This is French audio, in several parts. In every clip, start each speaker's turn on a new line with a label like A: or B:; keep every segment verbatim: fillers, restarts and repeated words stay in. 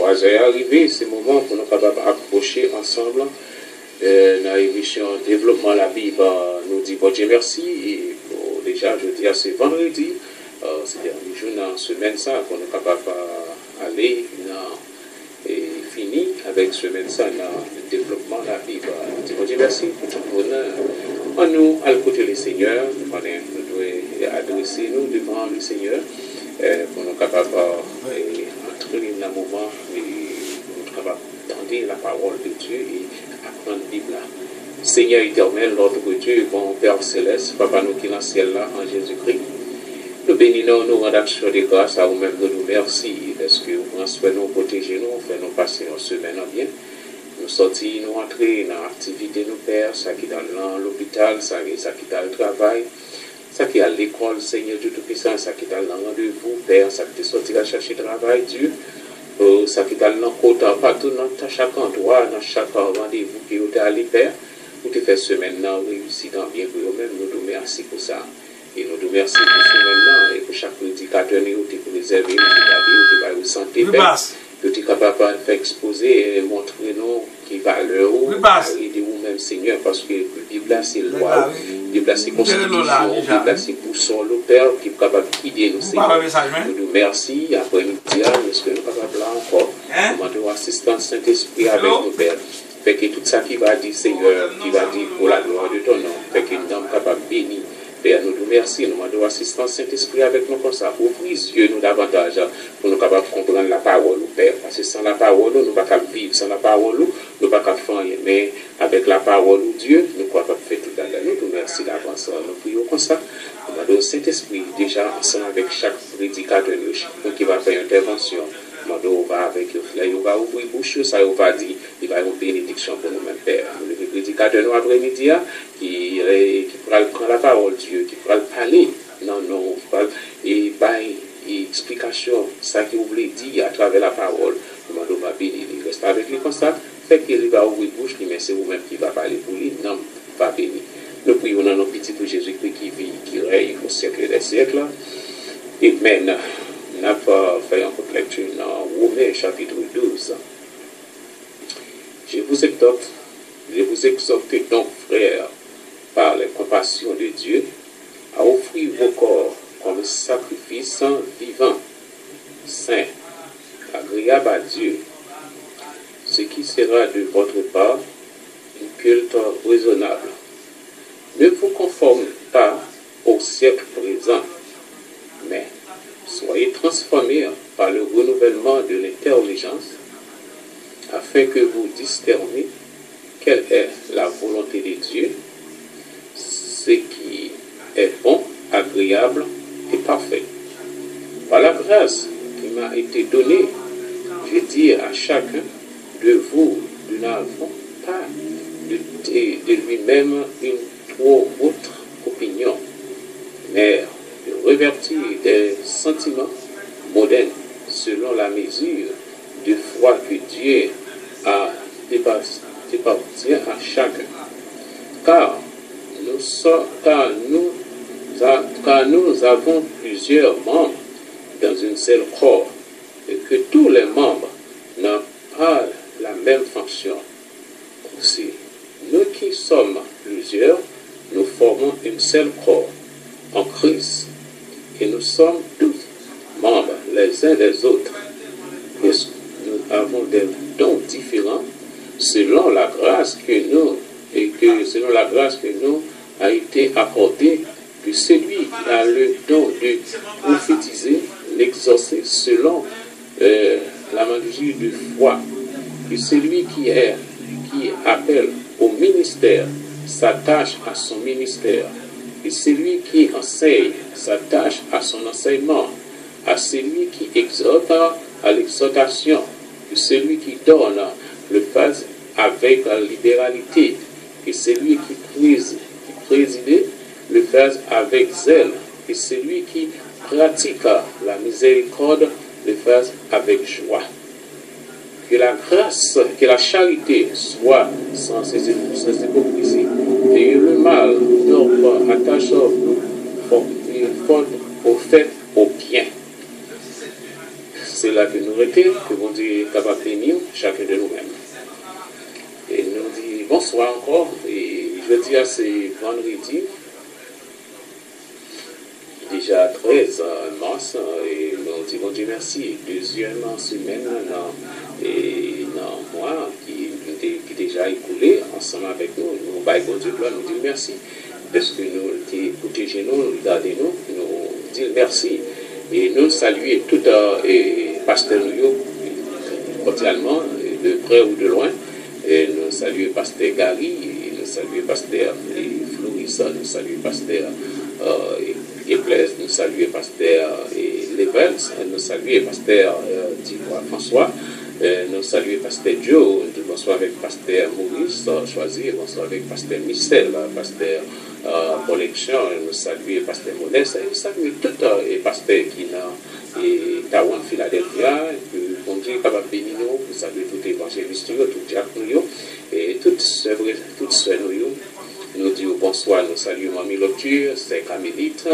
A: trois heures arrivé, c'est le moment pour nous capables d'approcher ensemble euh, dans l'émission Développement la Bible. Nous disons bon Dieu merci. Et bon, déjà, je dis à ce vendredi, euh, c'est le dernier jour dans la semaine, ça, qu'on est capable d'aller et fini avec ce médecin dans le développement de la Bible. Nous disons bon Dieu merci pour tout le monde. On nous, à côté du Seigneur, nous devons adresser nous devant le Seigneur euh, pour nous capables d'entrer dans le moment et nous capables d'entendre la parole de Dieu et apprendre la Bible. Seigneur éternel, notre Dieu, bon Père céleste, Papa nous qui est dans le ciel là, en Jésus-Christ, nous bénissons, nous rendons action de grâce à vous-même, nous nous merci parce que vous prenez soin de nous, protéger nous, fait nous passer une semaine en bien. Nous sortir, nous entrer dans l'activité, nous pères, ça qui est dans l'hôpital, ça, ça qui est dans le travail, ça qui est à l'école, Seigneur Dieu Tout-Puissant, ça qui est dans le rendez-vous, Père, ça qui est sorti à chercher travail, Dieu, euh, ça qui est dans le côté, partout dans chaque endroit, dans chaque rendez-vous qui est allé, Père, nous te fait semaine là, réussi dans bien pour nous-mêmes, nous nous remercions pour ça. Et nous nous remercions pour semaine là, et pour chaque prédicateur, nous te préserver, nous te garder, nous te santé, Père. Que tu es capable de faire exposer et montrer nous qui valeur ou aider vous-même, Seigneur, parce que la Bible, c'est loi, la Bible, c'est constitution, la Bible, c'est boussole, le Père, qui est capable de guider nous, Seigneur. Nous nous remercions, après nous dire, est-ce que nous sommes capables là encore, demandons assistance Saint-Esprit avec nous, Père. Fait que tout ça qui va dire, Seigneur, qui va dire pour la gloire de ton nom, fait que nous sommes capables de bénir. Père, nous nous remercions, nous demandons assistance Saint-Esprit avec nous comme ça. Ouvre les yeux nous davantage pour nous capables de comprendre la parole, Père. Parce que sans la parole, nous ne pouvons pas vivre. Sans la parole, nous ne pouvons pas faire rien. Mais avec la parole de Dieu, nous ne pouvons pas faire tout ça. Nous nous remercions d'avance. Nous prions comme ça. Nous demandons Saint-Esprit, déjà ensemble avec chaque prédicateur qui va faire une intervention. Nous demandons avec le frère, il va ouvrir la bouche, ça il va dire, il va y avoir une bénédiction pour nous-mêmes, Père. Le prédicateur nous après-midi, qui, qui prend la parole de Dieu, qui prend parler, non, non, et bail et explication, ça qu'il voulait dire à travers la parole. Nous demandons va bénir, il reste avec lui comme ça, fait qu'il va ouvrir la bouche, mais c'est vous-même qui va parler pour lui, non, va bénir. Nous prions dans nos petits pour Jésus-Christ qui vit, qui règne au siècle des siècles. Amen. Nous avons fait une lecture dans Romains chapitre douze. Je vous exhorte, je vous exhorte donc, frères, par les compassions de Dieu, à offrir vos corps comme sacrifice vivant, saint, agréable à Dieu, ce qui sera de votre part un culte raisonnable. Ne vous conformez pas au siècle présent, mais soyez transformés par le renouvellement de l'intelligence, afin que vous discerniez quelle est la volonté de Dieu, ce qui est bon, agréable et parfait. Par la grâce qui m'a été donnée, je dis à chacun de vous, nous n'avons pas de, de, de lui-même une trop autre opinion, mais de revertir des sentiments modernes selon la mesure de foi que Dieu a départi à chacun. Car nous, sommes, car, nous, car nous avons plusieurs membres dans un seul corps et que tous les membres n'ont pas la même fonction. Aussi, nous qui sommes plusieurs, nous formons un seul corps en Christ et nous sommes tous membres les uns des autres. Et nous avons des dons différents selon la grâce que nous et que selon la grâce que nous a été accordée, que celui qui a le don de prophétiser, l'exaucer selon euh, la mesure de foi, que celui qui est qui appelle au ministère s'attache à son ministère, et celui qui enseigne s'attache à son enseignement, à celui qui exhorte à l'exhortation, et celui qui donne le fasse avec la libéralité, et celui qui préside, qui préside le fasse avec zèle, et celui qui pratique la miséricorde le fasse avec joie. Que la grâce, que la charité soit sans ces hypocrisies, et le mal, donc attachons-nous fort au fait, au bien. c'est là que nous étions, que bon Dieu est capable de bénir chacun de nous-mêmes. Et nous dit bonsoir encore, et je dis à ces vendredi, déjà treize mars, et nous disons Dieu merci. Deuxième semaine dans, et dans mois qui, qui déjà écoulé ensemble avec nous, nous baillons Dieu gloire, nous disons merci. Parce que nous protégez nous, gardez nous, nous disons merci. Et nous saluons tout les pasteurs nous, cordialement, de près ou de loin. Et nous saluons pasteur Gary, et nous saluons pasteur Floris, nous saluons pasteur euh, Blaise, nous saluons pasteur Levels, nous saluons pasteur euh, François, euh, nous saluons pasteur Joe, bonsoir avec pasteur Maurice Choisy, bonsoir avec pasteur Michel, pasteur euh, Collection, nous saluons pasteur Modeste, et nous saluons tous les pasteurs qui sont et Tawan Philadelphia, que bon Dieu est capable de bénir nous, nous saluons tous les évangélistes, tous les diacres, et toutes ceux nous, nous disons bonsoir, nous saluons Mamie Locture, c'est Camélite,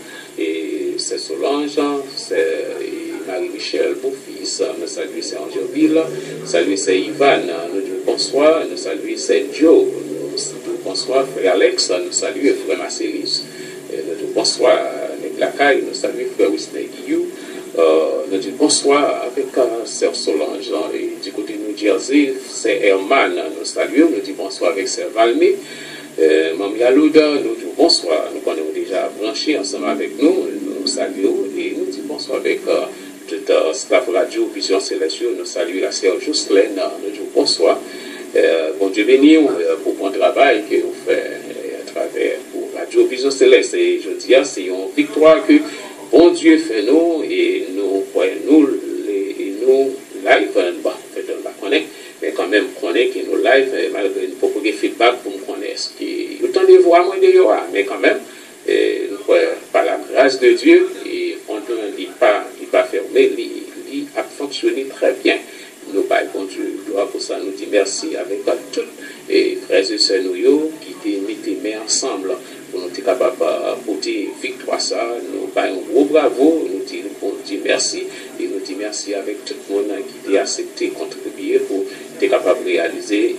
A: et c'est Solange, c'est Marie-Michel, beau-fils, nous saluons c'est Angéville, nous saluons c'est Ivan, nous disons bonsoir, nous saluons c'est Joe, nous disons bonsoir frère Alex, nous saluons frère Marcelis, nous disons bonsoir Neclacaille, nous saluons frère Wisney Guillou, Euh, nous disons bonsoir avec euh, Sœur Solange, et du côté de New Jersey, c'est Herman, nous saluons, nous disons bonsoir avec Sœur Valmé, euh, Mamie Alouda, nous disons bonsoir, nous connaissons déjà branché ensemble avec nous, nous saluons, et nous disons bonsoir avec euh, tout euh, staff radio Vision Céleste, nous saluons la Sœur Jocelyne, nous disons bonsoir, euh, bon Dieu béni euh, pour le bon travail que vous faites euh, à travers pour Radio Vision Céleste, et je dis, c'est une victoire que bon Dieu fait nous, et nous voyons nous, les, nous live, bah, en fait, on va connaître, mais quand même, connaître que nous live, malgré nous proposer feedback pour nous connaître. Ce qui est autant de voix, moins de voix, mais quand même, et, nous voyons par la grâce de Dieu, et on ne dit pas, il pas fermé, il a fonctionné très bien. Nous, par bon Dieu, gloire pour ça, nous dit merci avec tous les frères et sœurs nous qui étaient mis ensemble. Pour nous être capables de porter victoire ça, nous baillons un gros bravo, nous disons bon Dieu merci, et nous disons merci avec tout le monde qui a accepté, contribuer pour être capable de réaliser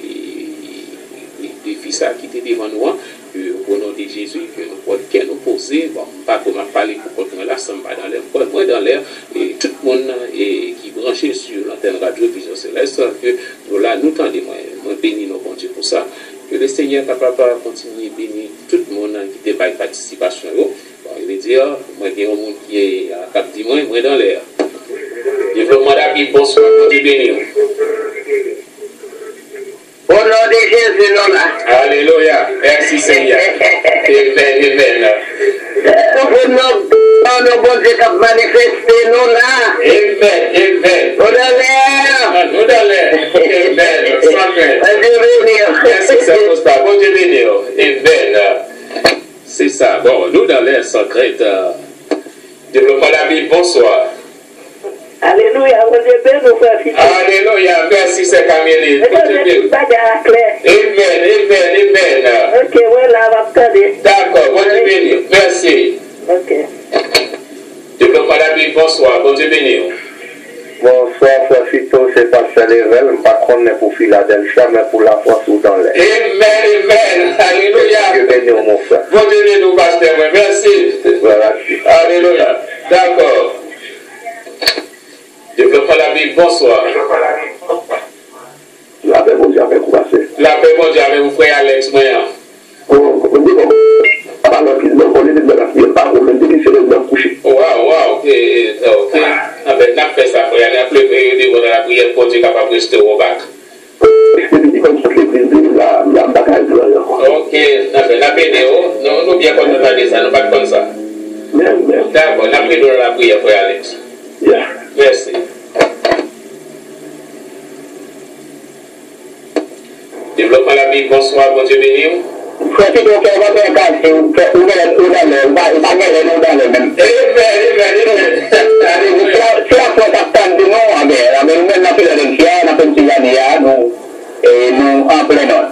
A: les défis qui étaient devant nous, au nom de Jésus, que nous pouvons nous poser, bon, pas comme on parler pour continuer là, ça me va dans l'air, moi dans l'air, et tout le monde qui est branché sur l'antenne radio Vision Céleste, que nous là, nous tendons, moi bénis nos bon Dieu pour ça. Que le Seigneur est capable de continuer à bénir tout le monde qui n'a pas de participation. Bon, il veut dire, moi, il y a un monde qui est à cap du moins, moi dans l'air. Développement d'habit, bonsoir, pour Dieu bénir.
B: Au nom de Jésus, non là.
A: Alléluia. Merci Seigneur. Amen, amen.
B: Au nom de bon Dieu qui a manifesté, nous là.
A: Amen, amen.
B: Nous dans l'air.
A: Nous dans l'air. Amen. Amen. Merci, c'est pour ça. Bon Dieu bénir. Amen. C'est ça. Bon, nous dans l'air secret. Développement la Bible, bonsoir.
B: Alléluia, vous êtes bien, nos frères.
A: Alléluia, merci, c'est Camille. Amen, amen, amen.
B: Ok, voilà, on va attendre.
A: D'accord, bon Dieu bénir. Merci.
B: Ok.
A: Développement la Bible, bonsoir. Bon Dieu bénir.
C: Bonsoir, frère Fito, c'est Pasteur Level, pas qu'on est pour Philadelphia, mais pour la France ou dans l'air.
A: Amen, amen. Alléluia.
C: Dieu bénisse mon frère.
A: Bon Dieu bénisse, Pasteur, merci.
C: Voilà.
A: Alléluia. D'accord. Développement la Bible, bonsoir.
C: La paix mondiale avec vous, passé.
A: La paix mondiale avec vous, frère Alex Moyen. Waouh, waouh, ok, ok. Ah ben, n'a fait ça, frère, n'a plus période de la prière pour Dieu capable de rester au bac. Ok, n'a fait la bénéo, non, nous bien qu'on nous a dit ça, nous pas comme ça. D'accord, n'a plus de la prière, frère Alex. Merci. Développement la Bible, bonsoir, bon Dieu béni.
B: Frère, si tu veux faire votre cas, vous pas gagner le nom dans le même. Si la foi t'attend de nous, avec nous-mêmes, la Philadelphia, la Pennsylvanie, nous, et nous en plein ordre.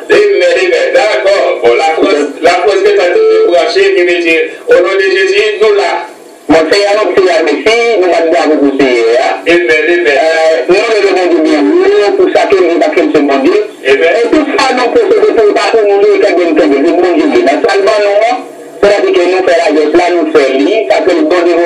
A: D'accord. Bon, la phrase que tu as branchée, qui veut dire, au nom de Jésus, nous là.
B: Moi, c'est un autre Seigneur Messie, nous allons vous conseiller.
A: Amen, amen.
B: Nous le devons bien pour ça que nous avons ce bon Dieu. Et tout ça, nous pouvons pas pour nous les quelqu'un qui est le bon Dieu. Dans ce moment, c'est-à-dire que nous faisons la guerre, là, nous faisons l'île, ça fait le bon Dieu.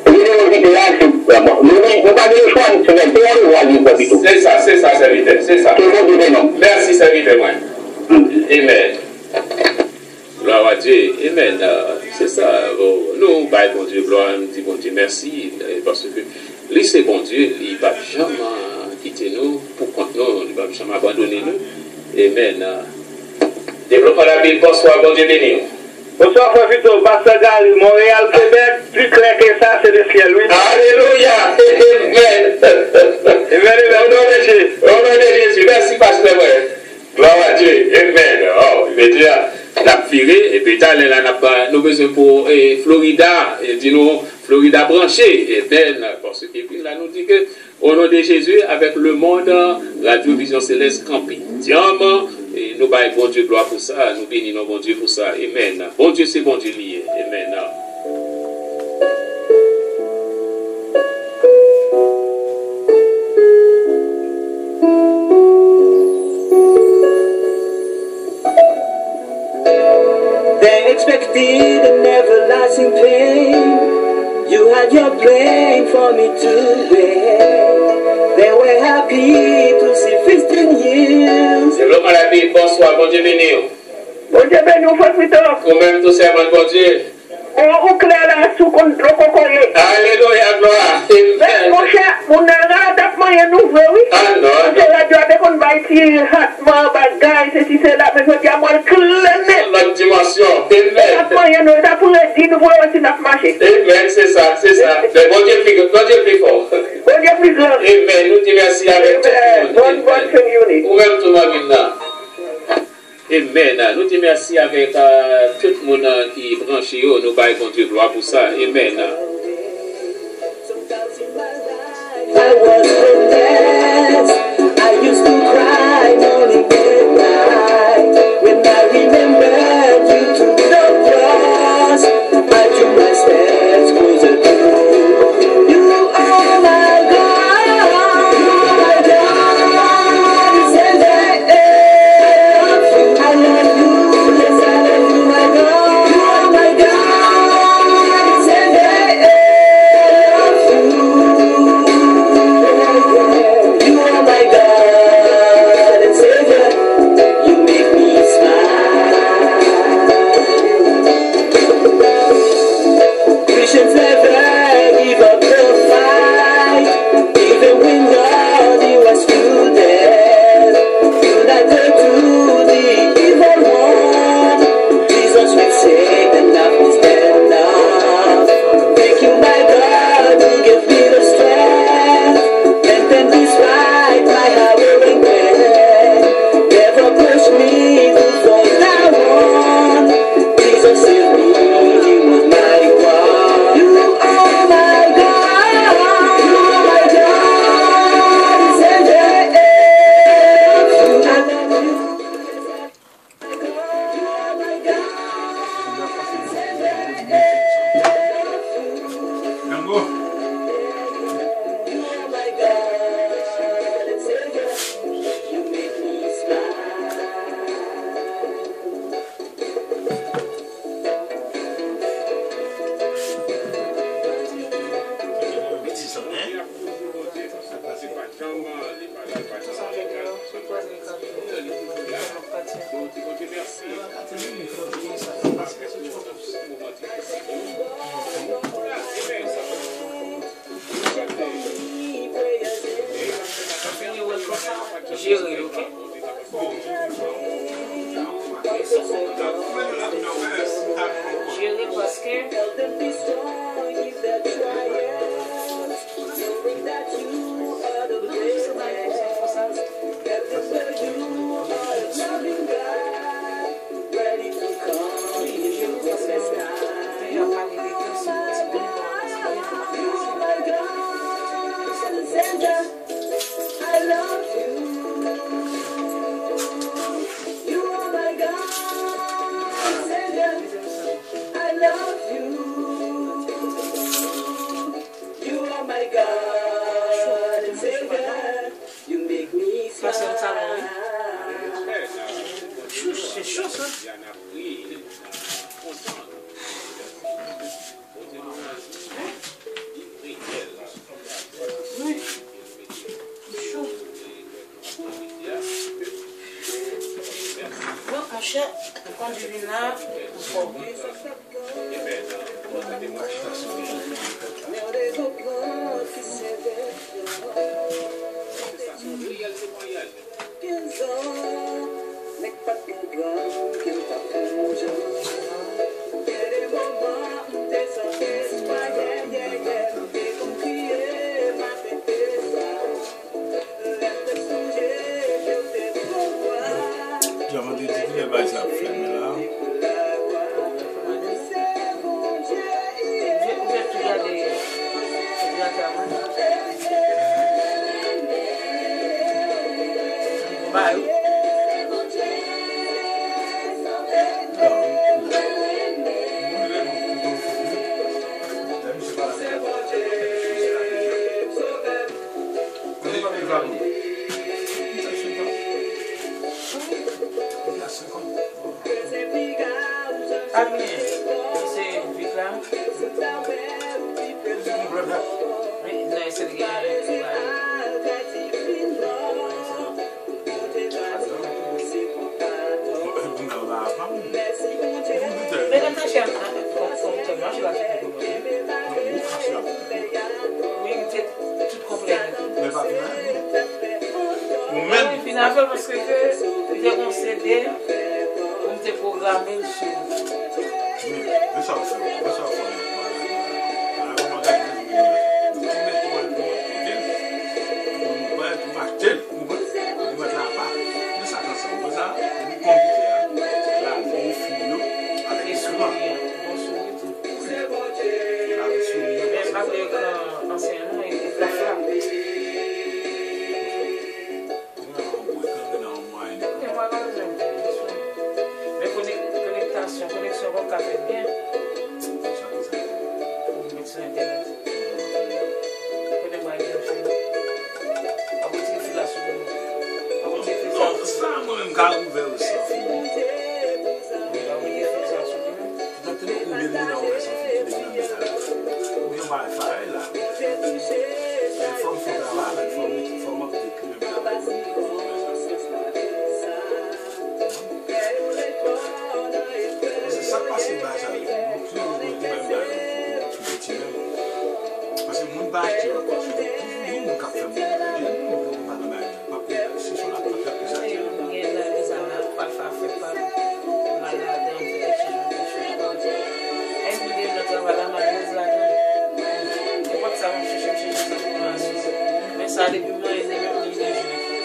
A: C'est ça, c'est ça, serviteur, c'est ça. Merci, serviteur, moi. Amen. Gloire à Dieu. Amen. C'est ça. Nous, bah, bon Dieu, gloire, nous disons bon Dieu, merci. Parce que laissez bon Dieu, il ne va jamais quitter nous pour compte nous, il ne va jamais abandonner nous. Amen. Développement la Bible, bonsoir, bon Dieu béni.
C: Bonsoir, frère Vito, Pasteur Gary, Montréal, Québec, plus clair que ça, c'est le ciel, oui.
A: Alléluia. Amen.
C: Amen, au nom de Jésus.
A: Au nom de Jésus. Merci, Pasteur. Gloire à Dieu. Amen. Oh, il veut dire, la viré, et puis là, nous avons besoin pour Florida, et dis-nous, Florida branché. Amen. Parce que, puis là, nous dit que, au nom de Jésus, avec le monde, Radio Vision Céleste Camping. Diamant, et nous baillons bon Dieu gloire pour ça, nous bénissons bon Dieu pour ça. Amen. Bon Dieu, c'est bon Dieu lié. Amen.
D: They expected an everlasting pain. You had your plan for me to bear. They were happy to see fifteen years.
A: Développement la Bible, bonsoir, bon Dieu béni.
C: Bon Dieu béni, frère Vito.
A: Vous-même, tout servant de bon Dieu.
C: On clair là, sous contrôle, cocoyer.
A: Alléluia, gloire. Amen.
C: Mon cher, mon ara, d'apprendre un nouveau, oui.
A: Ah non,
C: Parce que la Dieu a qu'on va ici, hatma, bagaille, ceci, cela, mais je dis à moi, le clair.
A: L'autre dimension. Amen.
C: D'apprendre un nouveau, d'apprendre dire, nous voulons aussi notre marché.
A: Amen, c'est ça, c'est ça. Mais bon Dieu plus, bon Dieu plus fort.
C: Bon Dieu plus grand.
A: Amen. Nous disons merci avec tout le monde.
C: Bonne, bonne réunion.
A: Vous-même, tout le monde maintenant. Amen. Nous disons merci avec euh, tout le monde qui est branché. Nous baillons bon Dieu gloire pour ça. Amen.
D: I was possessed. I used to cry morning and night. When I remembered you to the cross, I took my steps closer to you. You are my God, my God. And I love you, yes I love you, my God. You are my God, and I love you. You are my God and Savior. You make me smile. Christians never give up the fight, even when God you are still there. United to the evil one, Jesus will say enough is enough. Thank you, my God, who give me the strength. And despite my harrowing pain, never push me to fall down. Jesus saved me, He was my God. You are my God, you are my God, and I love you. You are my God, and I love you. I love you.
E: mon cher, on conduit là, fort. Parce que j'ai concédé pour me programmer le show. Connexion rock fait bien. Mettre sur internet. Connais-moi bien. À vous dire que la soupe. À vous dire que ça. Ça moi-même quand ouvert aussi. À vous dire que ça soupe. Donc nous on vient là on va sortir des grandes. On vient pas faire là. Il faut faire là, il faut mettre format de ça depuis moi et même les jeunes.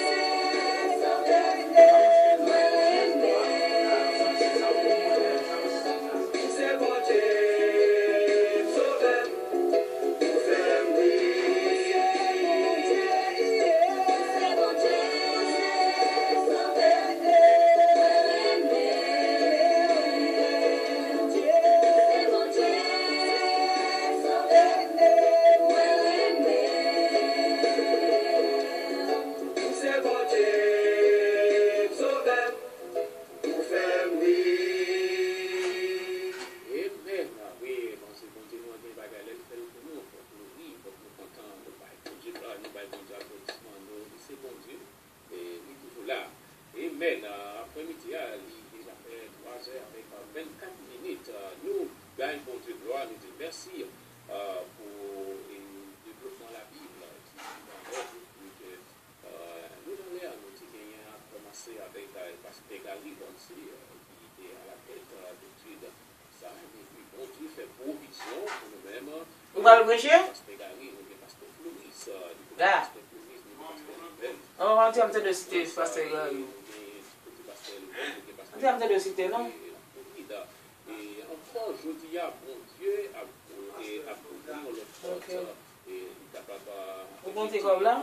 E: Vous va le prêcher? Là. On va entrer en train de citer, pasteur. On est en train de citer, non?
A: Et encore, je dis à bon Dieu, à ouvrir notre porte.
E: Vous comptez comme là?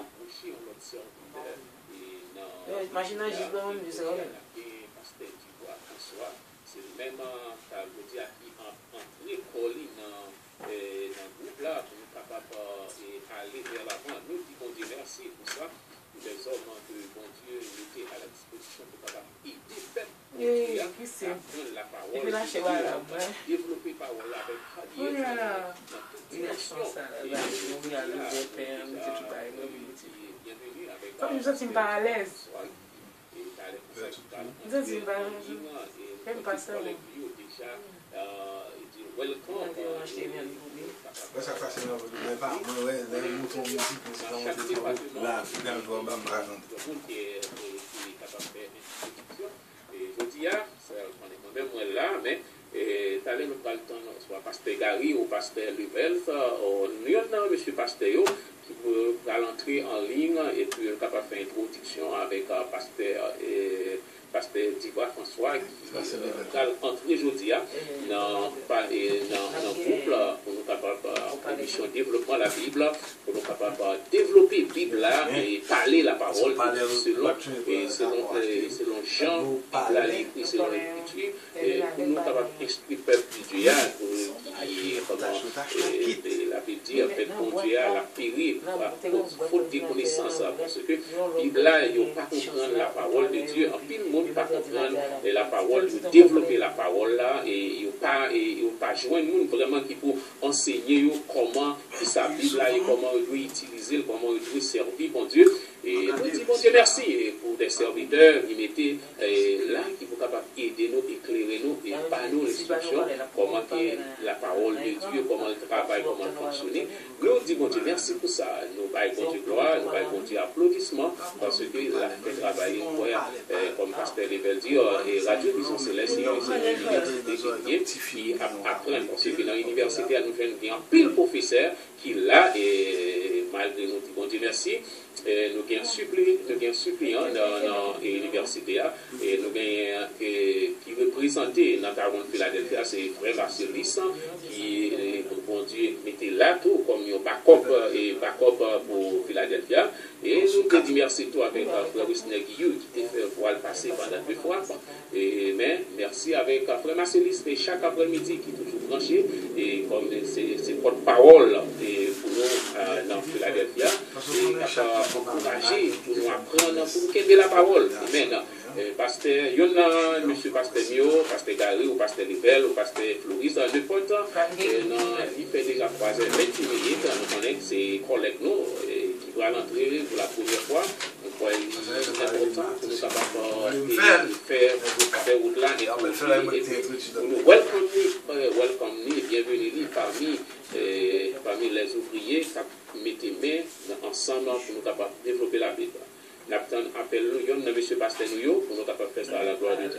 E: Imaginez, j'ai pas même du zéro.
A: C'est même ça veut dire qui entrer coller dans le groupe là pour nous capables d'aller vers l'avant. Nous disons Dieu merci pour ça. Les hommes de bon Dieu étaient à la disposition pour capable aider
E: oui, oui, c'est
A: la parole.
E: Et puis là, je vois là,
A: développer parole avec
E: oh là là. Il a chance là, là, il a le père, il tout pareil. Comme nous sommes pas à l'aise. Ça fascinant, mais pas moi, ouais, les moutons musique, c'est dans mon là, finalement, je vais me raconter.
A: Et je dis, ah, c'est même moi là, mais tu allais nous parler de temps, soit pasteur Gary ou pasteur Lubel, nous avons monsieur pasteur qui peut entrer en ligne et puis capable de faire une introduction avec pasteur et pasteur Diva François qui va entrer aujourd'hui dans le couple pour nous capable de l'émission développement la Bible, pour nous capable de développer la Bible là et parler la parole selon et selon selon Jean la écrit selon l'écriture et pour nous capable d'expliquer peuple de Dieu qui comment la Bible dit en fait pour Dieu la périr faute de connaissance parce que Bible là il pas comprendre la parole de Dieu en pile monde pas comprendre la parole, de développer la parole là, et il n'y a pas, pas joindre nous vraiment qui pour enseigner comment qui sa Bible là, et comment il doit utiliser, comment il doit servir bon Dieu. Et nous disons bon Dieu merci et pour des serviteurs, ils mettaient là qui sont capables d'aider nous, éclairer nous et par nous l'instruction, comment que la parole de Dieu, comment le travail, comment le fonctionner. Nous disons bon Dieu merci pour ça. Nous baillons bon Dieu gloire, nous baillons bon Dieu applaudissements parce que la fait travailler comme pasteur Lebel dit, et Radio Vision Céleste, c'est une université qui apprend, parce que dans l'université, nous faisons un pile professeur qui là, et malgré nous, bon Dieu merci, nous avons un suppléant dans l'université, et nous avons qui représentait dans Caron Philadelphie, c'est Frère Vassilis, qui, bon Dieu, mettait là tout comme un backup et backup pour Philadelphia. Et nous avons dit merci tout avec Frère Wisner Guillou qui t'a fait voir le passer pendant deux fois. Et, mais merci avec Frère Marcelis et chaque après-midi qui est toujours branché et comme c'est porte-parole pour nous dans Philadelphia et capable d'encourager pour nous apprendre pour nous aider la parole. Amen. Pasteur, il y en a monsieur Pasteur Mio, Pasteur Gary ou Pasteur Libel ou Pasteur Floris, n'importe il fait déjà trois heures vingt-huit minutes, nous connaissons ces collègues nous qui vont entrer pour la première fois. Donc, il est important pour nous capables de faire faire route là et pour nous welcome welcome et bienvenue parmi parmi les ouvriers qui mettent main ensemble pour nous capables de développer la Bible. Nous appelons nous, M. Pasteur Nouyo, pour nous capables de faire ça à la gloire de Dieu.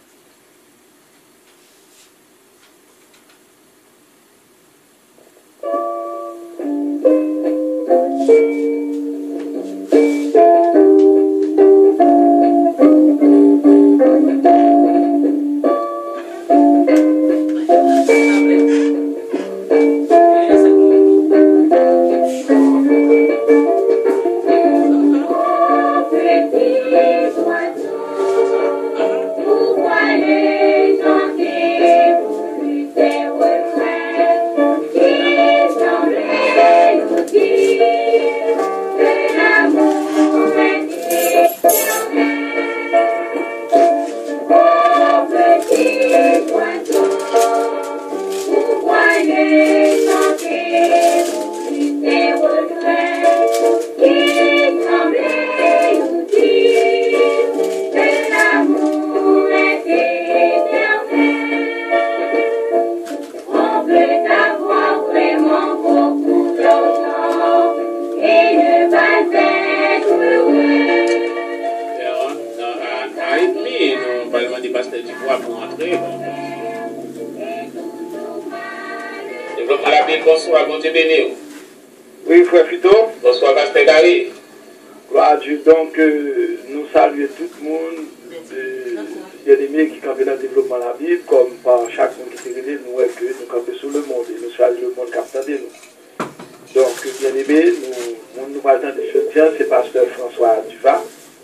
A: Bonsoir, bon Dieu béni.
C: Oui, frère Fito.
A: Bonsoir, Pasteur Gary.
C: Gloire à Dieu. Donc, euh, nous saluons tout le monde, euh, bien-aimés qui campent dans le développement de la Bible, comme par chaque monde qui s'est révélé, nous voyons que nous campons sur le monde et nous saluons le monde qui a de nous. Donc, bien-aimés, nous, nous parlons de ce temps, c'est Pasteur François Duva.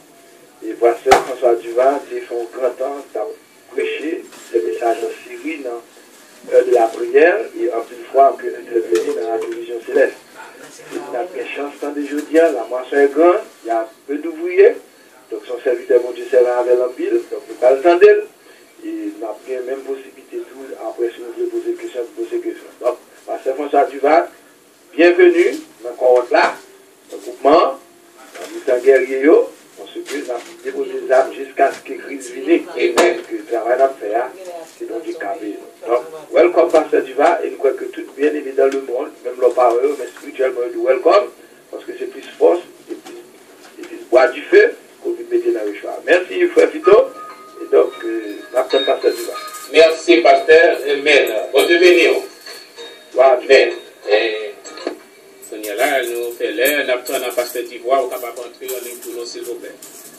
C: Et Pasteur François Duva, il fait un grand temps, il a prêché ce message en Syrie, non? De la prière et en plus fois que intervenir dans la télévision céleste. Il a très chance tant de jeudi, la moisson est grande, il y a peu d'ouvriers, donc son serviteur mon Dieu servant avec l'empile, donc nous pas le temps d'elle, et il a pris même possibilité tout, après si vous voulez poser des questions, vous posez des questions. Donc, Pasteur François Duval, bienvenue dans le compte là, le groupement, dans le temps guerrier, parce que Dieu, nous avons déposé les âmes jusqu'à ce qu'ils cuisinent. Et donc, le travail à faire, c'est donc du cabine. Donc, welcome, Pasteur Diva, et nous croyons que tout bien évidemment dans le monde, même le parole, mais spirituellement, nous welcome, parce que c'est plus force, et plus, et plus bois du feu, qu'on peut péter dans le choix. Merci, frère Fito, et donc, euh, Pasteur Diva.
A: Merci, Pasteur. Amen. Bon Dieu béni. Amen. Et Sonia là, nous fait l'air, nous avons un pasteur d'Ivoire, on est capable d'entrer en ligne pour nous, s'il vous plaît.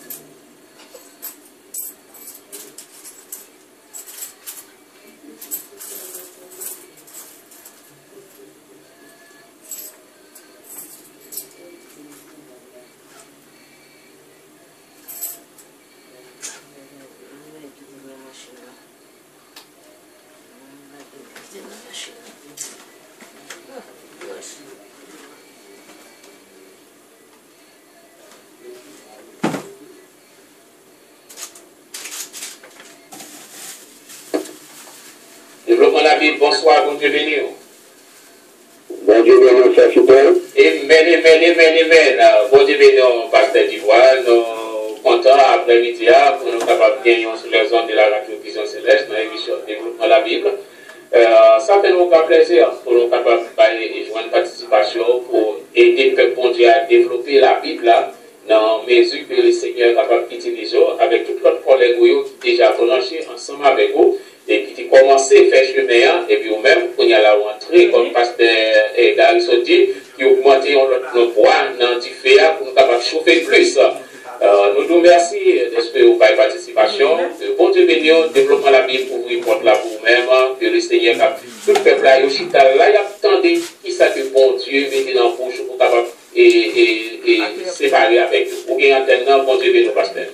A: Développement la Bible, bonsoir, bon Dieu béni.
B: Bon Dieu béni, frère Fidèle.
A: Amen, amen, amen, amen. Bon Dieu béni, pasteur d'Ivoire, nous comptons après-midi pour nous capables de gagner sur les zones de la radio Vision Céleste dans l'émission Développement la Bible. Euh, ça fait nous un plaisir pour nous capables de jouer une participation pour aider le peuple mondial à développer la Bible là, dans mesure que le Seigneur est capable d'utiliser avec tout notre collègue qui déjà branché ensemble avec vous. Et puis, tu commences à faire chemin, et puis, même, quand il y a la rentrée, comme pasteur Edal se dit, qui augmente notre poids dans du feu pour nous capables de chauffer plus. Euh, nous nous remercions de ce que vous avez participation. Bon Dieu béni, développement la Bible pour vous porte là pour vous-même, que le Seigneur a tout le peuple là, Yoshita, là, il a attendu, qui sait que bon Dieu met dans la bouche pour capable et, et, et séparer avec nous. Ou bien, maintenant, bon Dieu béni, pasteur.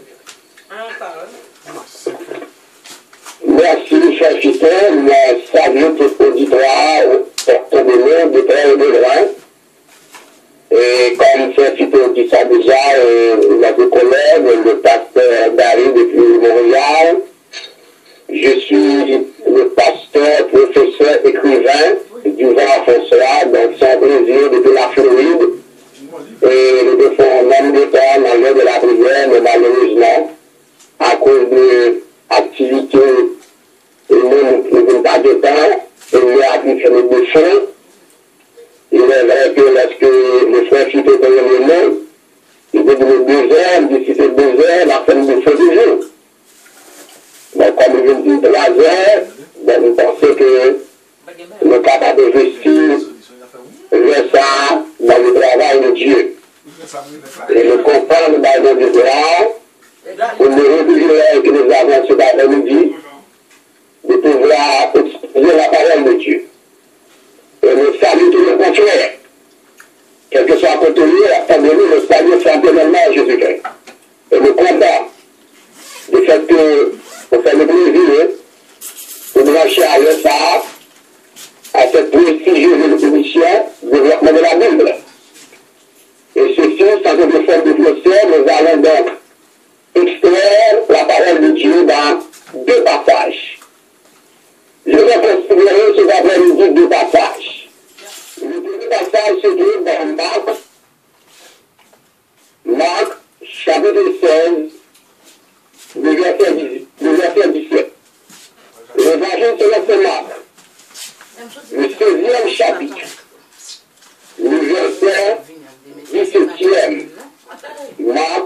B: Merci, cher Fidèle. Salut tout auditoire, porteur de l'eau, de près et de loin. Et comme cher Fidèle dit ça déjà, euh, notre collègue, le pasteur Dari depuis Montréal, je suis le pasteur, professeur, écrivain du Vent-François, donc sans Brésil, depuis la Floride. Et nous devons même de temps manger de la prière, mais malheureusement, à cause de activité et même ne pas de temps, et il a appliqué le défunt. Il est vrai que lorsque le frère Fito était le monde, il était de deux heures, d'ici ces deux heures, la fin de feu du jour. Donc, comme il vient de dire trois heures, ben, nous pensons que nous sommes capables de investir vers ça dans le travail de Dieu. Et nous comprendre dans le droit, pour nous réguliers que nous avons cet après-midi, de pouvoir exposer la parole de Dieu. Et nous saluons tout le contraire. Quel que soit le contenu, à nous, nous saluons simplement Jésus-Christ. Et nous comptons du fait que nous faisons le plaisir de brancher à l'E-S-A à cette prestigieuse émission développement de la Bible. Et ceci, sans que nous fassions de procès, nous allons donc extraire la parole de Dieu dans deux passages. Je vais considérer cet après-midi deux passages. Le premier passage se trouve dans Marc, Marc, chapitre seize, le verset dix-sept. L'évangile selon Saint Marc, le seizième chapitre, le verset dix-septième. Marc,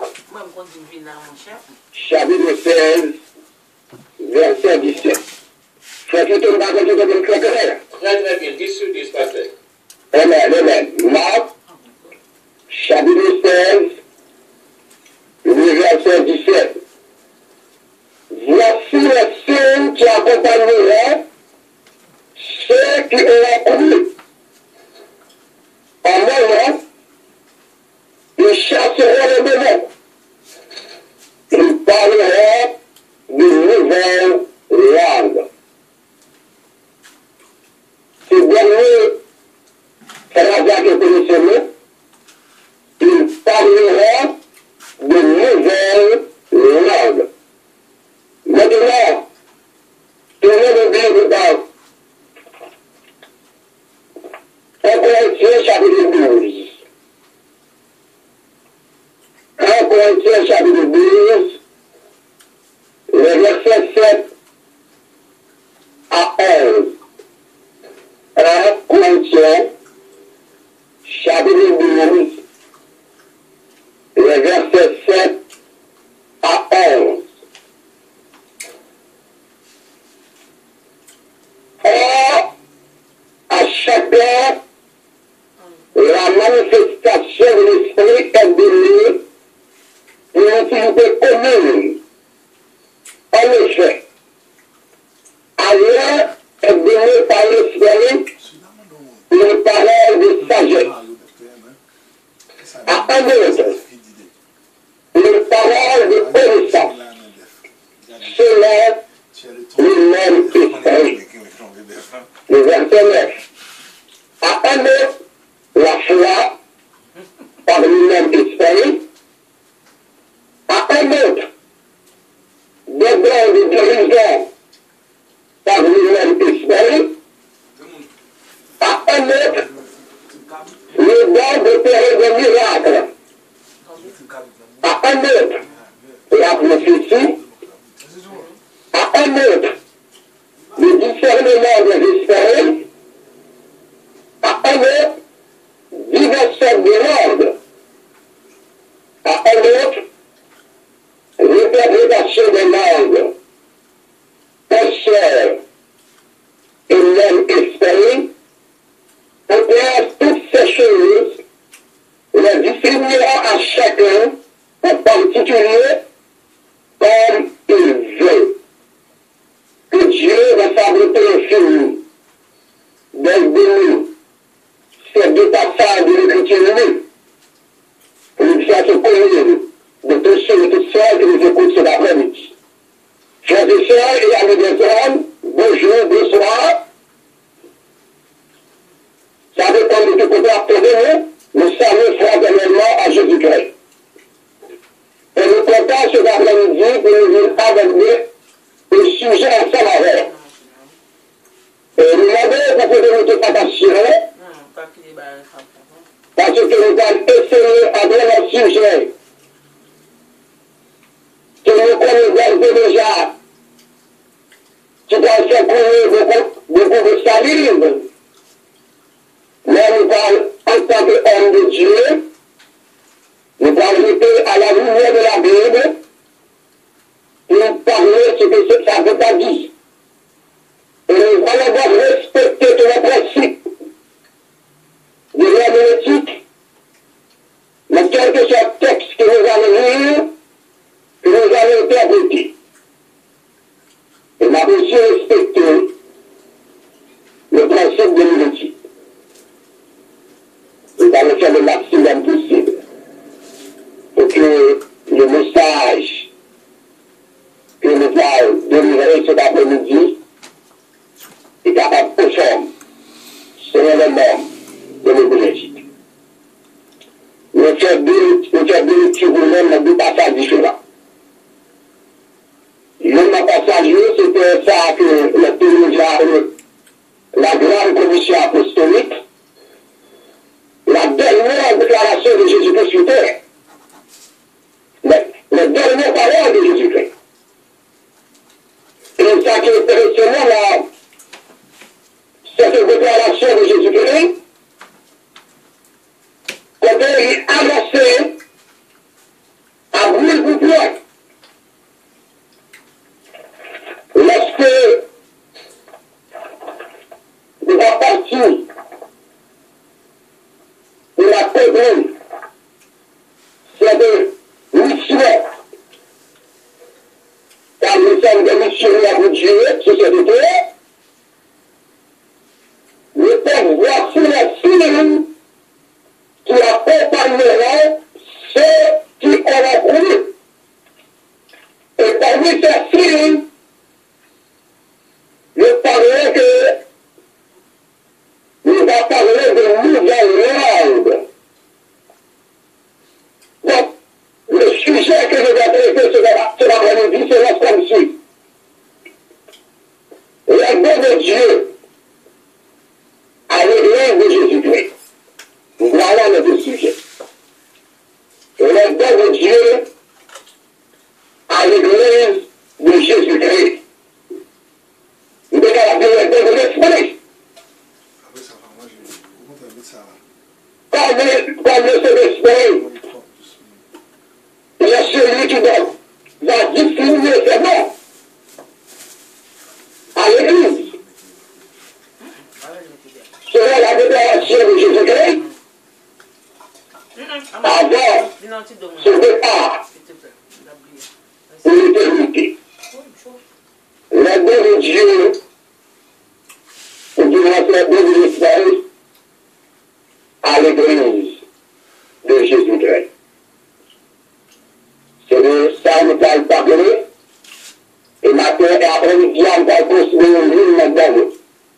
B: chapitre seize, verset dix-sept. Frère Fito, nous allons continuer très clair.
A: Très très bien, dix sur dix, pasteur.
B: Amen, amen. Marc, chapitre seize, le verset dix-sept. Voici les signes qui accompagneront ceux qui auront cru. En moment, ils chasseront les démons. Ils parleront de nouvelles langues. Ces derniers, ça va dire que nous, ils parleront de nouvelles langues. Maintenant, tournez le Bible dans un Corinthiens chapitre douze. un Corinthiens chapitre douze, les versets sept à onze. un Corinthiens chapitre douze, les versets sept à onze. Or, à chacun, la manifestation de l'esprit est donnée pour l'utilité commune. En effet, à l'un est donné par l'esprit une parole de sagesse, à un autre une parole de connaissance, selon le même esprit. Le verset neuf. À un autre, la foi par le même esprit. À un autre, des dons de guérison par le même esprit. À un autre, le don d'opérer des miracles. À un autre, la prophétie. À un autre, le discernement des esprits. À un autre, diverses sortes de langues. À un autre, l'interprétation des langues. Un seul et même esprit opère toutes ces choses, les distribuant à chacun en particulier comme il veut. Que Dieu, dans sa beauté infinie, donne de nous ces deux passages de l'écriture lue, pour nous faire se connaître de tous ceux et toutes celles qui nous écoutent cet après-midi. Frères et sœurs et amis des hommes, bonjour, bonsoir. Ça dépend de tout côté à nous, nous saluons fraternellement à Jésus-Christ. Et nous comptons cet après-midi pour nous venir aborder le sujet ensemble avec. Et nous demandons pour que nous nous attention, parce que nous allons essayer à donner un sujet que nous connaissons déjà, qui doit faire courir beaucoup, beaucoup de salive. Mais nous parlons en tant qu'homme de Dieu, nous parlons à la lumière de la Bible, nous parler ce que ça veut pas dire. Et nous allons donc respecter tous les principes de l'herméneutique, mais quel que soit le texte que nous allons lire, que nous allons interpréter. Et nous avons aussi respecté le principe de l'herméneutique. Nous allons faire le maximum possible pour que le message que nous allons délivrer cet après-midi est capable de conforme selon les normes de l'Église. Nous faisons deux lectures nous-mêmes dans deux passages différents. Le passage, c'était ça que le théologien, la grande commission apostolique, la dernière déclaration de Jésus-Christ sur terre, les dernières paroles de Jésus-Christ. Et ça qui est impressionnant, là, cette déclaration de Jésus-Christ, quand il est annoncé à brûle pour point. Lorsque il va partir de la commune, c'est de mission, car nous sommes des missionnaires pour Dieu sur cette terre, nous pouvons voir sur les signes qui accompagneront ceux qui auront cru. Et parmi ces signes, je parlerai que nous allons parler de nouvelles langues. Donc, le sujet que je vais traiter cet après-midi, c'est comme suit. Les dons de Dieu à l'Église de Jésus-Christ. Voilà notre sujet. Les dons de Dieu qui donne va distribuer ses dons à l'Église. Selon la déclaration de Jésus-Christ, avant ce départ pour l'éternité, les dons de Dieu, ou du moins les dons de l'Esprit, à l'Église de Jésus-Christ. C'est de ça que nous allons parler. Et matin et après-midi, on va considérer l'une là-dedans.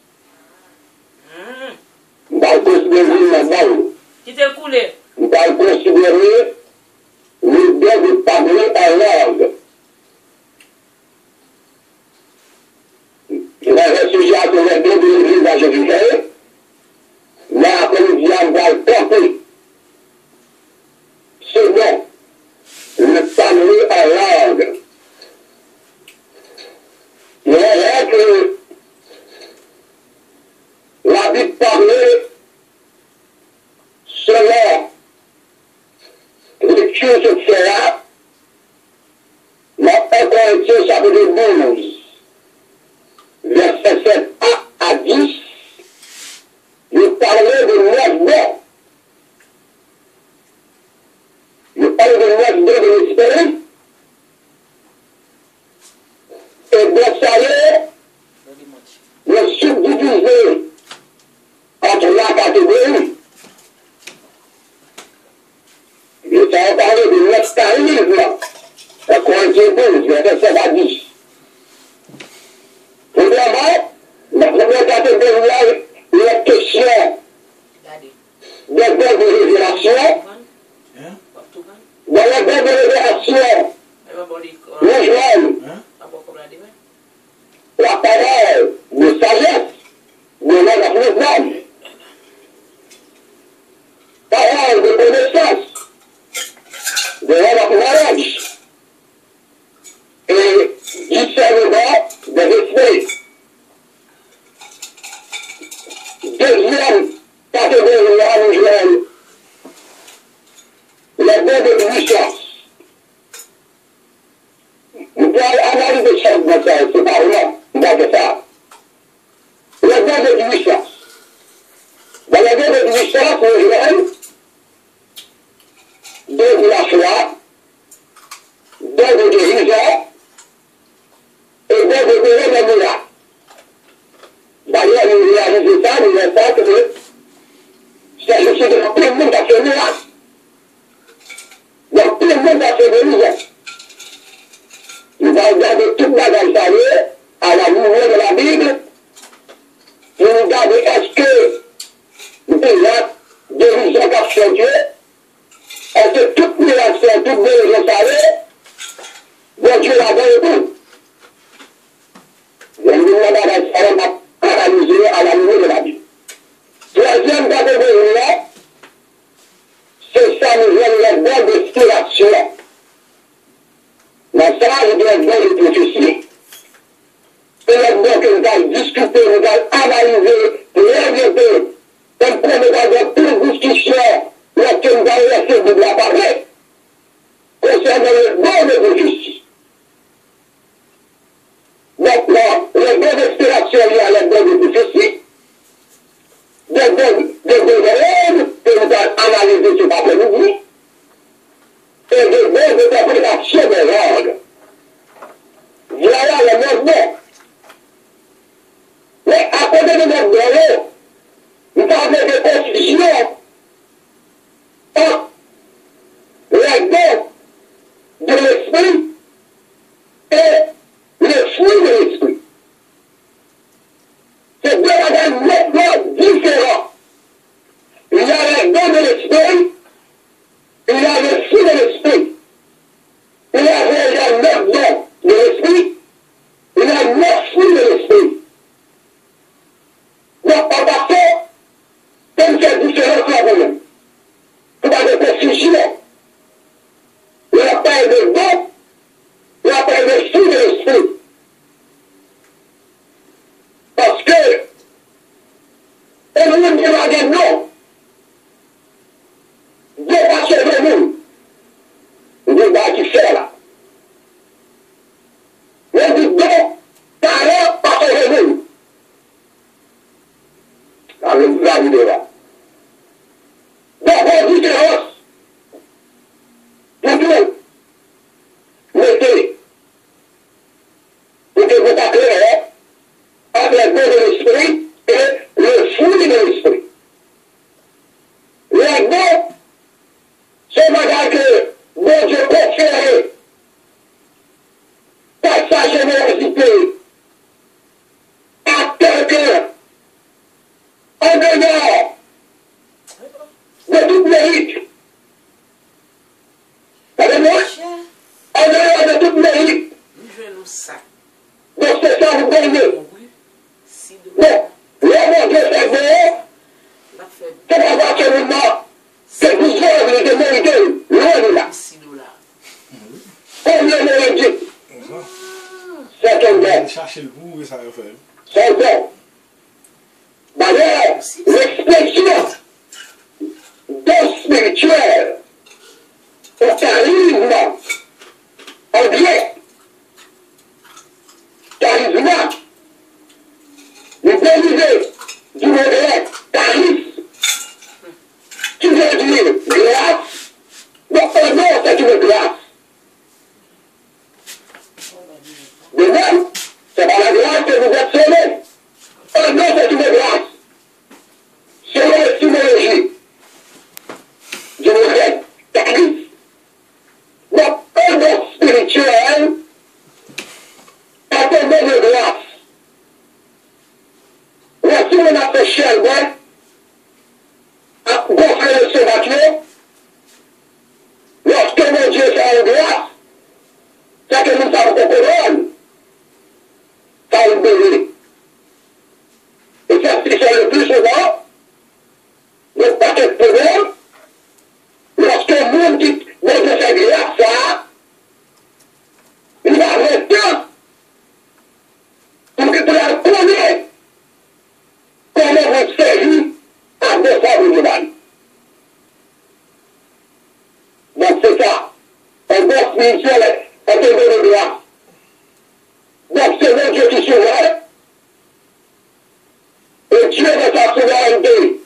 B: On va considérer l'une là-dedans.
F: Qui t'est coulé?
B: On va considérer le don de parler en langue. Je vais sujet à tous les dons de l'Église à Jésus-Christ. Mais après-midi, on va porter ce don, le parler en langue. Il est vrai que la Bible parlait selon l'écriture de Ferrat, dans un Corinthiens chapitre douze, verset sept à dix, il parlait de neuf dons. Il parlait de neuf dons de l'Esprit. Et donc ça y est, le subdivisé en trois catégories. Et ça a parlé de neuf charismes, en Corinthiens douze, verset sept à dix. Premièrement, la première catégorie, les questions des dons de révélation. Dans les dons de révélation, le journal, la parole de sagesse, de l'homme, parole de connaissance, de l'homme, et discernement des esprits. Deuxième catégorie, les dons de puissance. Nous pouvons analyser chaque bataille, c'est pas vrai, dans le ça. Les dons de puissance. Dans les dons de puissance, nous avons don de la foi, don de guérison, et don de guérison de miracle. D'ailleurs, nous réalisons ça, nous avons que c'est je suis dans tout le monde à ce miracle. Dans tout le monde à ce miracle. Nous allons regarder toute la bagaille à la lumière de la Bible. Nous allons regarder est-ce que nous avons guérison qu'a fait Dieu. Est-ce que toute miracle, toute guérison savée, bon Dieu l'a donné tout. Nous allons analyser à la lumière de la Bible. Troisième catégorie là, c'est ça, nous avons les dons d'inspiration. Mais ça, je dois être bon de prophétie. Et les dons que nous allons discuter, nous allons analyser, réinventer, comme quoi nous avons plus de discussion, lorsque nous allons laisser de la parole, concernant les dons de prophétie. Maintenant, les dons d'inspiration, il y a les dons de prophétie, des dons de rêve que nous allons analyser cet après-midi, et des dons d'interprétation des langues. Voilà les neuf dons. Mais à côté de neuf dons, nous avons des confusions entre les dons de l'esprit dehors de toute mérite. Savez-moi? En dehors de toute mérite. Donc c'est ça vous gagnez. Bon, le bon Dieu fait bon, c'est pas voir que nous morts, que vous avez de mériter, loin de là. Combien de Dieu? C'est un bon.
F: Chercher le goût et ça va faire.
B: C'est un bon. D'ailleurs, l'expression don spirituel au charisme en grec, charisme, le dérivé du mot grec, charisme, qui veut dire grâce, donc un nom c'est une grâce. De même, c'est par la grâce que vous êtes sauvés. Un nom c'est une grâce. Selon l'étymologie du mot grec, charisme, donc un nom spirituel est un nom de grâce. Voici mon approcheur, à gonfler le Sébastien. Lorsque mon Dieu fait une grâce, c'est que nous savons qu'on couronne. Ça a une bébé. Et ça, c'est le plus souvent, le paquet de problème, lorsque le monde dit, mon Dieu fait grâce, ça, il va avoir temps pour que tu la connaisses comment vous servir à deux fois vous demandez. Donc c'est ça. Un bon spirituel est un peu de grâce. Donc c'est mon Dieu qui souverain. Et Dieu de sa souveraineté,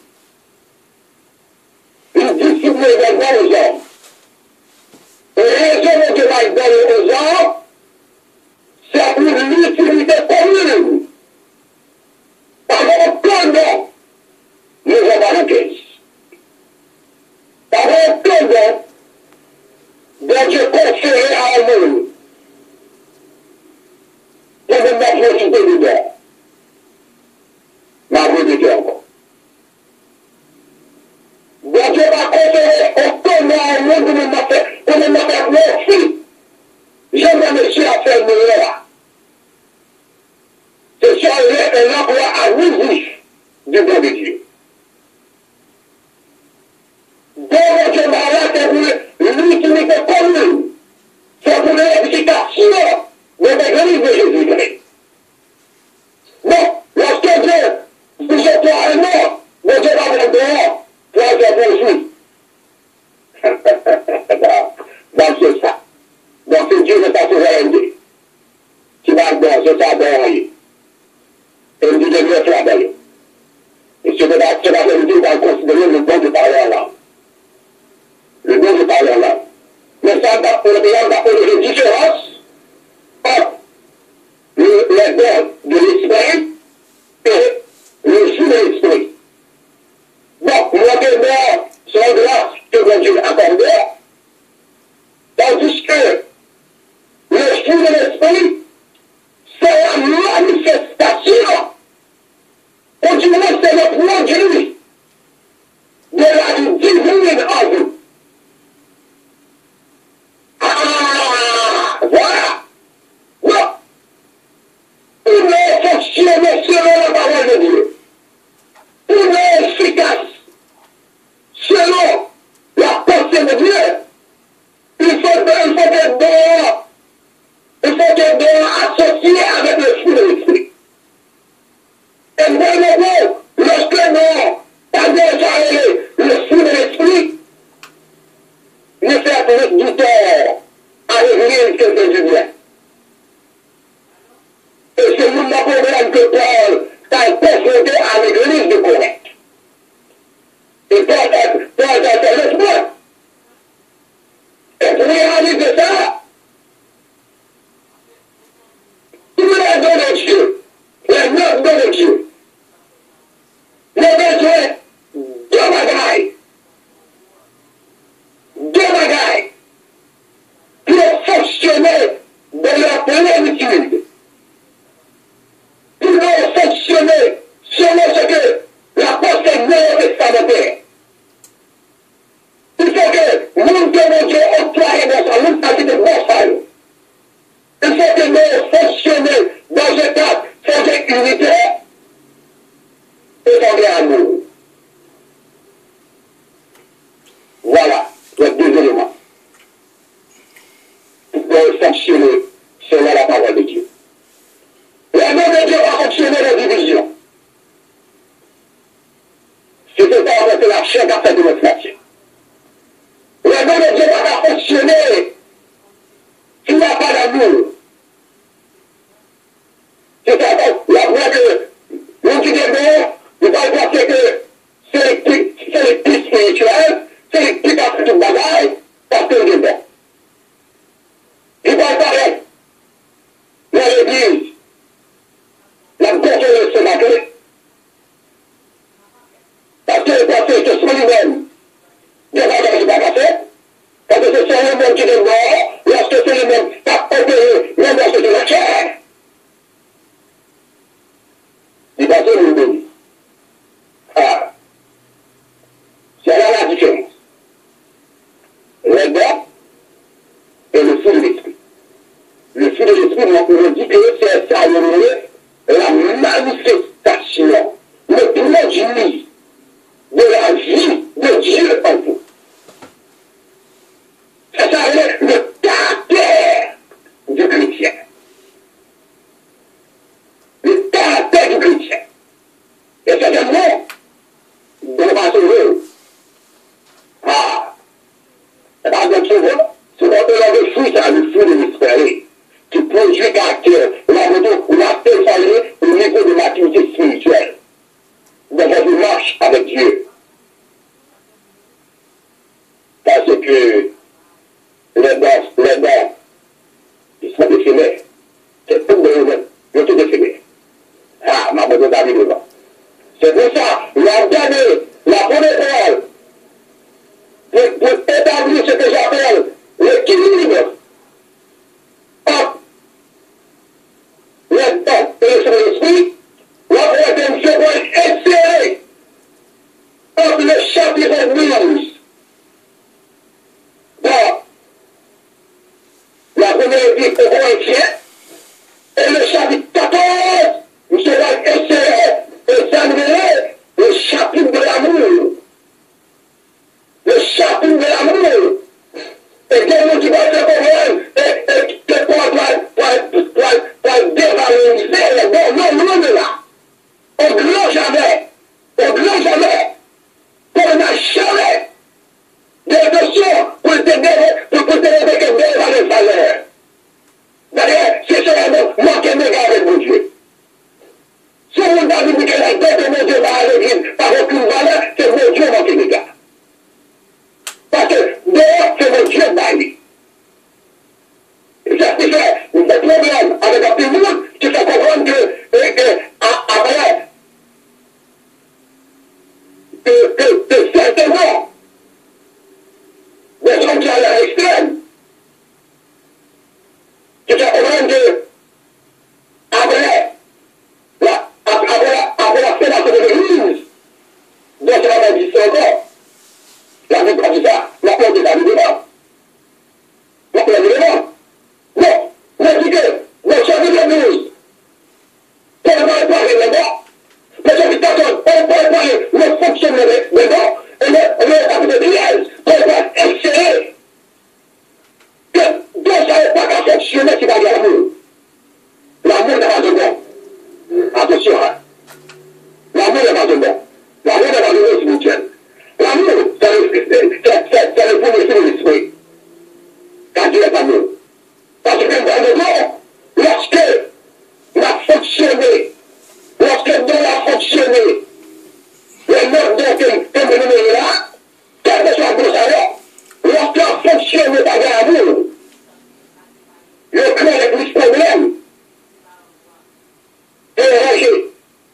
B: il distribue également aux hommes. Et raison de Dieu va donner aux hommes, c'est pour l'utilité commune. Par aucun don, nous avons la caisse. Par aucun don, dont Dieu conféré à un monde. Pour une majorité de dons. Ma vérité encore. Donc Dieu va conférer aucun don à un monde pour me faire, pour me faire moi aussi. J'aimerais monsieur à faire une là. C'est sur un emploi à l'usage du don de Dieu. Donc Dieu m'a là, c'est pour l'utilité commune. C'est pour l'édification de l'église de Jésus-Christ. Donc, lorsque Dieu, si je prends un nom, mais Dieu va me dehors, toi je poursuis. Donc c'est ça. Donc c'est Dieu de sa souveraineté. Tu vas bon, c'est ça bon. Et il dit de Dieu faire d'ailleurs. Et ce que la vérité va considérer le don de parler en langue. Le don de parler en langue. Mais ça va pour le différence entre le, les dons de l'esprit et le sous de l'esprit. Donc, moi de moi, c'est grâce que mon Dieu accordait, tandis que le sous de l'esprit, c'est la manifestation, ou du moins c'est le produit de la vie divine en vous. Ah, voilà. Non. Il est fonctionné selon la parole de Dieu. Il est efficace selon la pensée de Dieu. Il faut que, il faut que dehors, il faut que dehors associé avec le fruit de l'esprit. Et vraiment, lorsque nous avons parlé le fruit de l'esprit, ne fait plus du tort à l'église que c'est du bien. Et c'est nous le problème que Paul a confronté à l'église de Corinthe. Et Paul a fait le point. Et pour réaliser ça, tous les dons de Dieu, les neuf dons de Dieu, les besoins de bagaille, de bagaille, pour fonctionner de leur plénitude, pour fonctionner selon ce que l'apôtre étapes, fonder unité et fonder amour. Voilà, les deux éléments. Pour fonctionner selon la parole de Dieu. La main de Dieu va fonctionner la division. C'est ça, c'est la chair qui a fait de notre nation. La main de Dieu va fonctionner s'il n'y a pas d'amour. C'est ça, la voix que l'on dit des mots, il va penser que c'est le plus spirituel, c'est le plus qui a fait tout le bagage, parce que c'est bon. Il va paraître dans l'église, la contrôle se matin, parce que parce que c'est son lui-même, il n'y a pas de passer, parce que c'est son lui-même qui est mort, lorsque c'est lui-même qui a opéré, même lorsque c'est la chair. Il va se lui-même. Ah, c'est là la différence. Le gars et le fruit de l'esprit. Le fruit de l'esprit, on dit que c'est ça, la manifestation, le produit de la vie de Dieu en vous. C'est ça, le caractère du chrétien. Le caractère du chrétien. Et c'est un mot de la sauver. Ah, c'est pas de sauver. C'est le fruit, c'est le fruit de l'esprit qui produit caractère, la moto ou la paix au niveau de maturité spirituelle. Dans votre marche avec Dieu. Parce que les dents, les dents, ils sont éphémères. C'est tout de le tout éphémère. Ah, ma bonne David devant. C'est pour ça, il a gardé la bonne étoile pour, pour établir ce que j'appelle l'équilibre entre les dents et l'esprit. La troisième seconde insérée entre le chapitre douze dans la première épître aux Corinthiens et le chapitre quatorze, nous serons insérés et examiner le chapitre de l'amour. Le chapitre de l'amour. Et quelqu'un qui va se comprendre et que pour dévaloriser les bons, non, non, de là. Au grand jamais, au grand jamais, qu'on n'a jamais des notions pour te développer que des valeurs valeurs. D'ailleurs, c'est seulement manquer de garder avec mon Dieu. Si on a dit que la dette de mon Dieu va à l'église par aucune valeur, c'est mon Dieu manquer de garder. Parce que dehors, c'est mon Dieu baillé. Et ça, c'est fait des problèmes avec un petit monde qui fait comprendre que, que après, que, que, que certainement, des gens qui allaient à l'extrême, qui fait comprendre que, après, la, après, la, après la fédération de l'église, dans ce moment dit encore, la vie comme ça, la porte est à l'événement. La porte est à l'événement. Non, mais dit que, le chapitre douze, on va parler des dents, le chapitre quatorze, on va parler le fonctionnement des dents, et le chapitre treize, on va essayer que Dieu ne savait pas qu'à fonctionner si pas l'amour. L'amour n'est pas de bon. Attention, hein. L'amour n'est pas de bon. L'amour n'est pas de bon spirituel. L'amour, c'est le premier de l'esprit. Car Dieu est amour. Parce que dans le monde, lorsque l'a fonctionné, lorsque Dieu l'a fonctionné, le monde que vous menez là, quel que soit le salaire, lorsque l'a fonctionné par l'amour, le cœur est plus problème. Et ranger.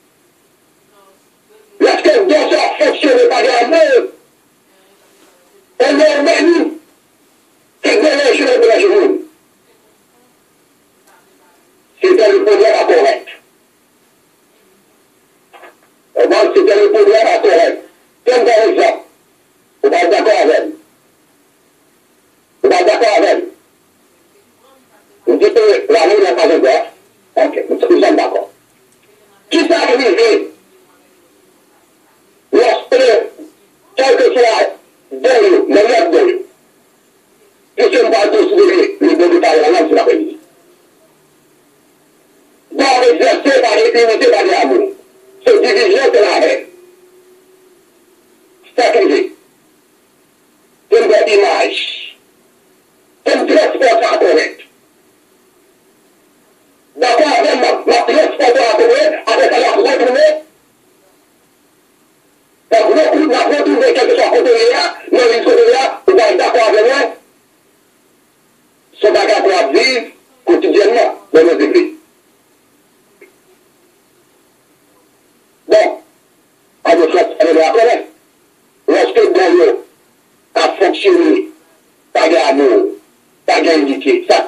B: Lorsque Dieu a fonctionné par l'amour, on est menu, c'est de la journée de la journée. C'était le problème à correct. C'était le problème à correct. Comme par exemple, on va être d'accord avec. On va être d'accord avec. On dit que l'amour n'est pas de guerre. Ok, nous sommes arrivé, lorsque, quel que soit d'eux, le rêve d'eux, je ne sais pas considérer le bon de parler la langue sur l'après-midi. Doivent exercer par les unités, par les amours. Cette division, c'est la haine. Sacrifier. Une belle image. Une transport correct. D'accord avec ma transport correct, avec la retourner. Donc, nous, nous avons retrouvé quelque chose à côté là, nous, il côté là, vous êtes d'accord avec moi? Ce bagage qu'on vivre quotidiennement dans nos églises. Donc, à votre place, elle doit connaître. Lorsque Dieu a fonctionné, pas d'amour, pas d'unité, ça